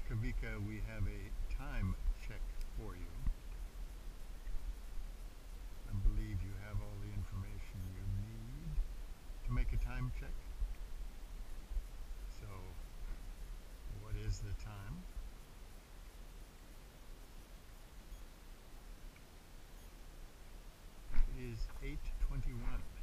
Kavika, we have a time check for you. I believe you have all the information you need to make a time check. So, what is the time? It is 8:21.